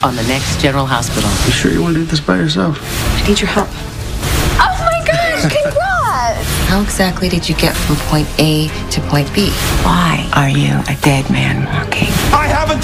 on the next General Hospital. You sure you want to do this by yourself? I need your help. Oh my gosh, congrats! How exactly did you get from point A to point B? Why are you a dead man walking? I have a